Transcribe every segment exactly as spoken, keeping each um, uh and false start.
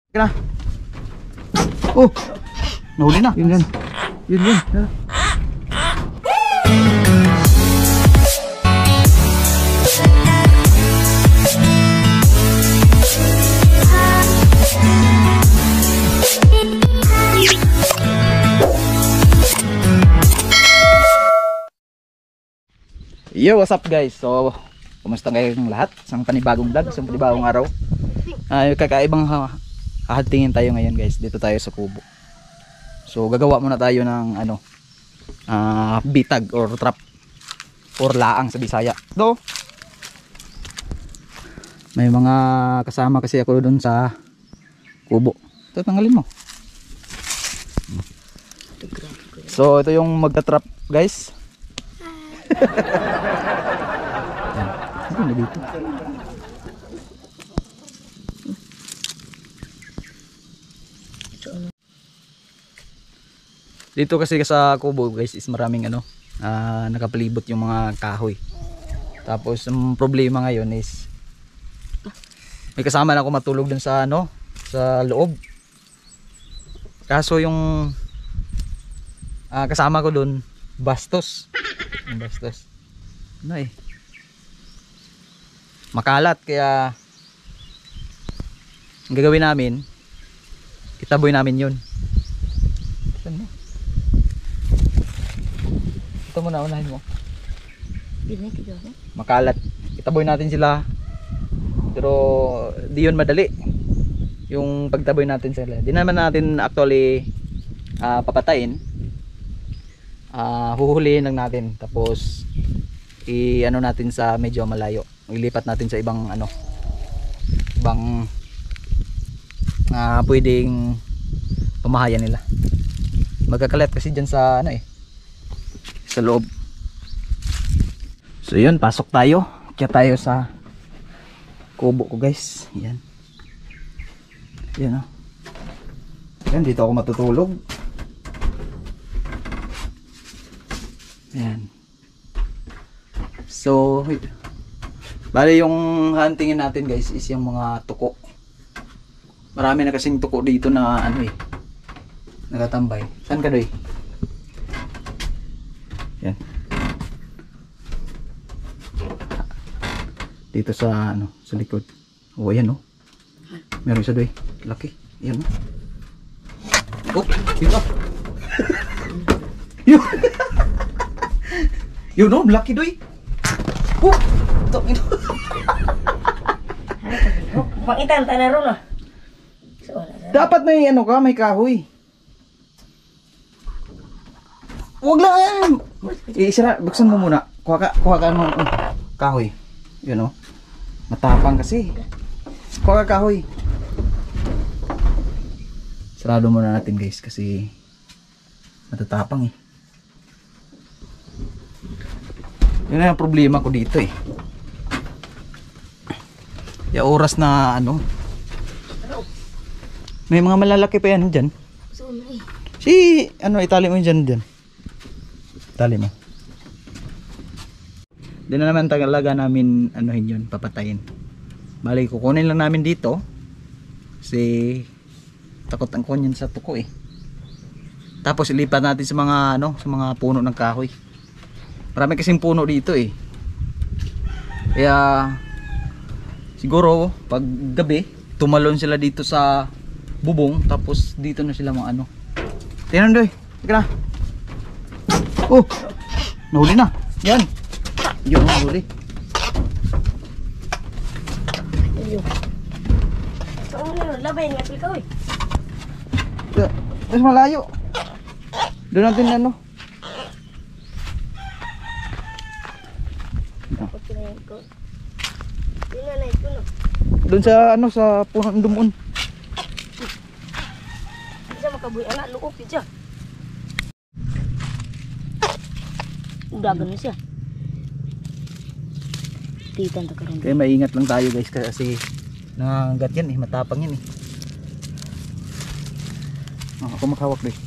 Na. Oh, nahuli na. Yun, yun. Yun, yun. Yo, what's up guys? So, kumusta kayong lahat? Isang panibagong vlog, isang panibagong araw. Ay, uh, kakaibang hahatingin tayo ngayon guys. Dito tayo sa kubo. So, gagawa muna tayo ng ano, uh, bitag or trap or laang sa Bisaya. Do. May mga kasama kasi ako doon sa kubo. Ito, tanggalin mo. So, ito yung magta-trap guys. Ano dito? Dito kasi sa kubo guys is maraming ano, uh, nakapalibot yung mga kahoy. Tapos ang problema ngayon is may kasama na ako matulog dun sa ano, sa loob. Kaso yung uh, kasama ko dun bastos. Yung bastos. Ano eh, makalat, kaya ang gagawin namin, itaboy namin yun. Saan mo? Ito muna, unahin mo. Makalat, itaboy natin sila. Pero di yun madali yung pagtaboy natin sila. Di naman natin actually uh, papatayin. Uh, huhulihin lang natin, tapos i-ano natin sa medyo malayo, ilipat natin sa ibang ano, ibang uh, pwedeng pamahayan nila. Magkakalat kasi dyan sa ano eh, sa loob. So yun, pasok tayo, kaya tayo sa kubo ko guys. Yan, yan o. Yan, dito ako matutulog. Ayan. So, bali yung huntingin natin guys is yung mga tuko. Marami na kasing tuko dito na ano eh, nagatambay. Saan ka doy? Yan. Dito sa ano, sa likod. Oh, ayan oh. Meron isa doy. Laki. Ayan oh. Oh, dito. Yun. Yun no, laki doy. Oh, ito, ito. Pangitan tanah ron ah. Dapat may ano ka, may kahoy. Huwag lang. Isira, buksan mo muna. Kuha ka, kuha ka ng uh, kahoy. Yun no. Matapang kasi. Kuha ka kahoy. Sarado muna natin guys kasi matatapang eh. Yun na yung problema ko dito eh. Yung oras na ano, may mga malalaki pa yan dyan. Si ano, itali mo yun dyan, dyan. Itali mo. Di na naman talaga namin anuhin yun, papatayin. Bali, kukunin lang namin dito kasi takot ang kunyan sa tuko eh. Tapos ilipat natin sa mga ano, sa mga puno ng kahoy. Marami kasing puno dito eh. Kaya siguro pag gabi tumalon sila dito sa bubong, tapos dito na sila mga ano. Tingnan doy. Teka na. Oh, nahuli na. Yan. Yun, nahuli. Saan mo na labay nga ikaw eh. Mas malayo. Doon natin ano. Doon sa ano, sa puno ng dumuon. Bisa makabuhi anak luop siya. Udagan na siya. Titan ta karon. Kaya maingat lang tayo guys kasi nangagat yan eh, matapang yan eh. Oh, ako makahawak doy.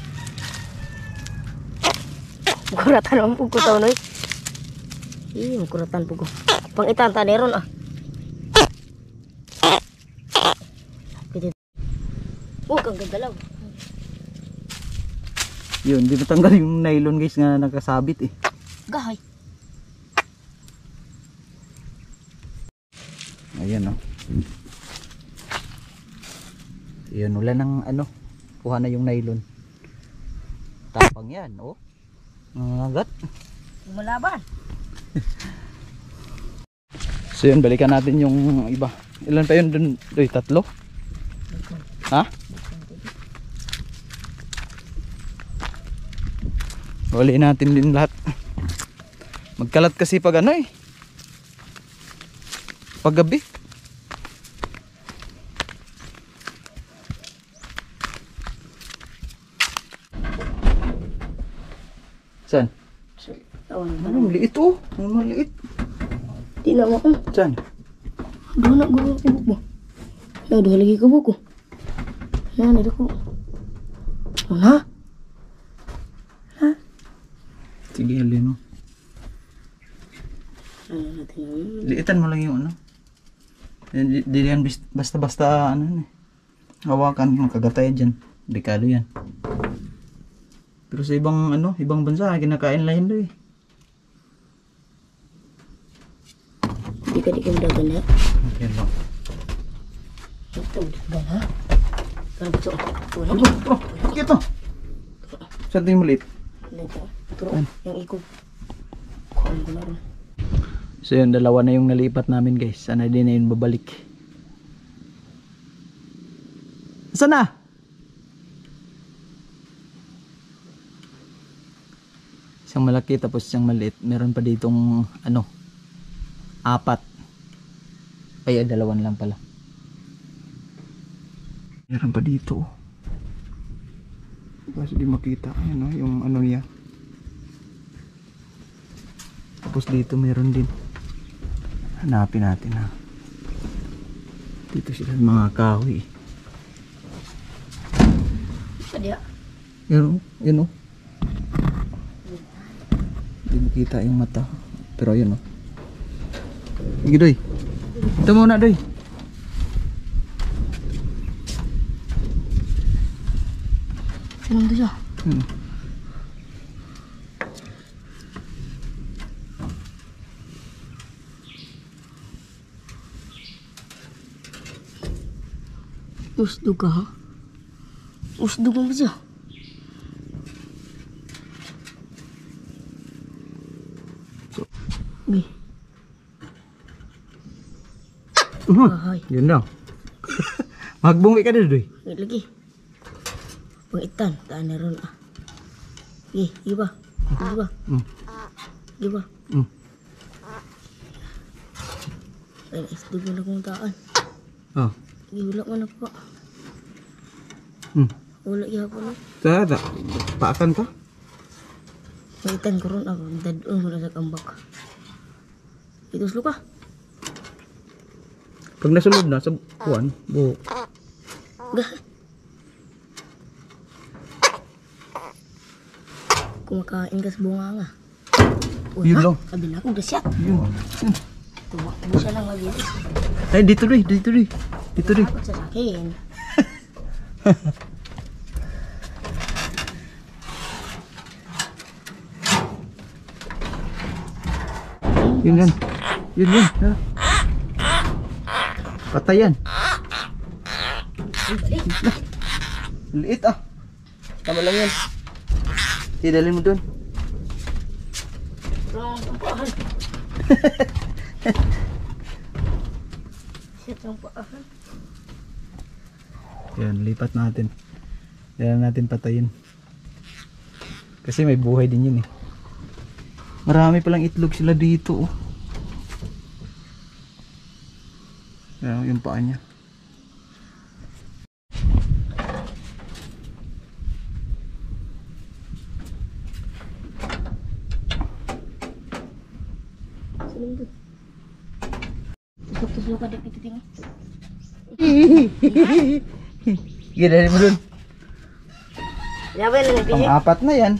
Kuratan ang pugo taw noy. Ih, kuratan pugo. Pangitan ta neron ah. Huwag kang gagalaw. Yun, di matanggal yung nylon guys nga nakasabit eh. Gahay. Ayan o. Oh. Yun, wala ng ano. Kuha na yung nylon. Tapang yan, oh. Nangagat. Malaban. So yun, balikan natin yung iba. Ilan pa yun dun? Doy, tatlo? Ha? Wali natin din lahat. Magkalat kasi pag ano eh. Pag gabi. Saan? Anong liit oh? Anong maliit? Di na mo. Saan? Doon na gulong kubok mo. Na, doon lagi kubok ko. Yan, ada ko. Mana? Ha? Sige, alin mo. Ano natin yun? Liitan mo lang yung ano. Di di yan bis- basta-basta ano eh. Hawakan mo, kagatay dyan. Delikado yan. Pero sa ibang ano, ibang bansa, kinakain lang yun doon eh. Di ka di ka dagan ha? Yan lang. Ito, dagan ha? Kalau besok, turun. Ano? Oh, bakit ito? Saan ito yung maliit? Ito, turun. Yang ikut. Kuhaan ko na rin. So yun, dalawa na yung nalipat namin guys. Sana din na yun babalik. Saan na? Isang malaki tapos isang maliit. Meron pa ditong ano, apat. Ay, dalawan lang pala. Meron pa dito. Kasi di makita. Ayan o, yung ano niya. Tapos dito meron din. Hanapin natin ha. Dito sila mga kahoy. Ada. Yun o, yun o. Hindi makita yung mata. Pero yun o. Sige doy. Ito muna doy. Senang tu siya. Hmm. Usdug ka ha? Usdug mo ba siya? Gih. Uh-huh. Bahay. Yun lang. Magbungi ka na doy. Wait lagi. Pengitan, tak ada ron ah. Gih, iba. Iba. Hmm. Iba. Hmm. Ay, usdug mo na kung taan. Oh. Gihulak mo na po. Hmm. Ulak ya po na. Tara, paakan ka? Pengitan ko ron ako. Dadun mo na sa kambak. Itu sluka. Pag nasulod na sa buwan, buhok. Gah. Kumakain ka sa bunga nga. Yun lang. Sabi na ako, gasyat. Yun. Tumak mo siya lang mabilis. Ay, dito doy, dito doy. Dito doy. Takot sa akin. Yun yan. Yun yan. Ha? Patay yan. Liit ah. Tama lang yan. Tidalin mo dun. Lang ang paahan. Shit ang paahan. Yan, lipat natin. Yan natin patayin. Kasi may buhay din yun eh. Marami palang itlog sila dito oh. Yan, yung paa niya. Saling tu. Tusuk-tusuk ka dek itu tinggal. Gila mo dun. Siapa yang nak Pang apat na yan.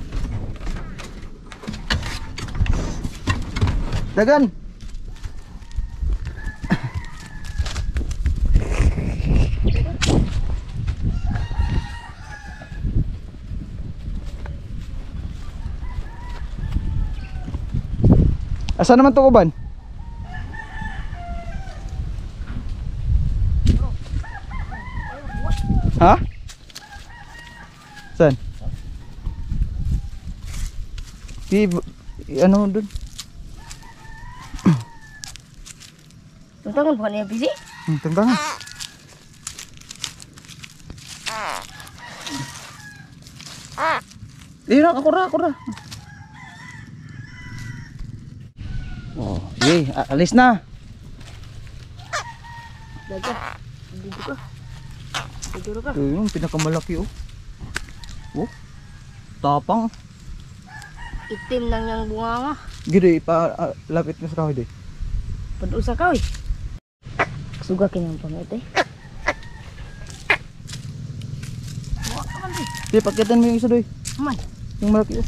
Dagan. Asa naman to uban? Ha? Saan? Di, ano dun? Tuntangan bukan niya busy. Hmm, tentang. Eh, rak, ako ra, ako ra. Oh, sige, a- alis na. Daga. Dito ka. Dito ka. Ito yung pinakamalaki oh. Oh, tapang. Itim nang yang bunga nga. Gede, pa ah, lapit na sa kahoy de. Padusa ka oy. Suga kanyang pangit eh. Buwa ka man eh. Sige, pakitan mo yung isa doy. Man. Yung malaki oh.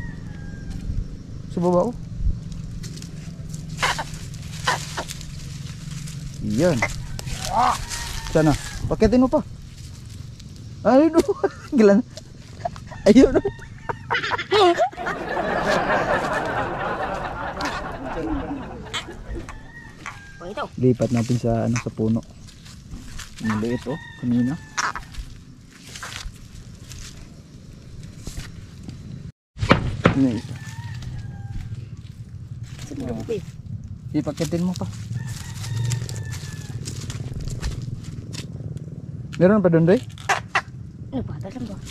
Sa baba oh. Yan. Sana. Pakitin mo pa. Ayun oh. Gilan. Ayun oh. Oh, ito. Lipat natin sa ano sa puno. Maliit oh, kanina. Ano isa? Sige, okay. Ipakitin mo pa. Meron pa doon, Doy? Ano pa? Dalam ba?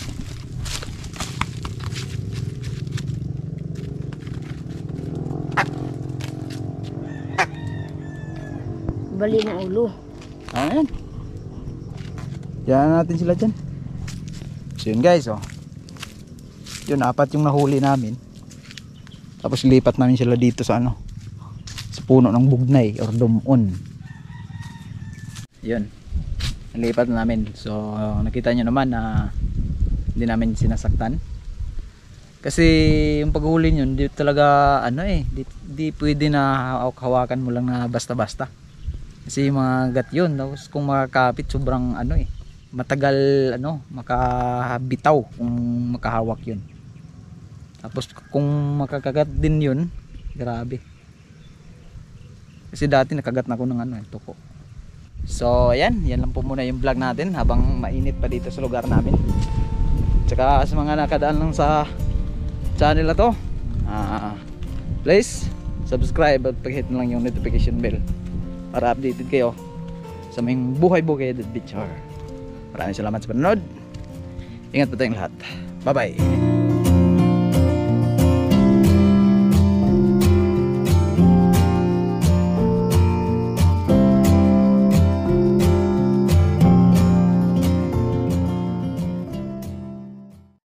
Bali ng ulo. Ayan. Yan natin sila dyan. So yun guys, oh. Yun, apat yung nahuli namin. Tapos lipat namin sila dito sa ano, sa puno ng bugnay or dumon. Yun. Nalipat namin. So nakita nyo naman na hindi namin sinasaktan. Kasi yung paghuli nyo, hindi talaga ano eh, di, di pwede na hawakan mo lang na basta-basta. Kasi mga gat yun, tapos kung makakapit sobrang ano eh, matagal ano, makabitaw kung makahawak yun. Tapos kung makakagat din yun, grabe. Kasi dati nakagat na ako ng ano, eh, tuko. So ayan, yan lang po muna yung vlog natin habang mainit pa dito sa lugar namin. Tsaka sa mga nakadaan lang sa channel na to, uh, please subscribe at pag-hit na lang yung notification bell para updated kayo sa may buhay-buhay adventure. Maraming salamat sa panonood. Ingat po tayong lahat. Bye bye.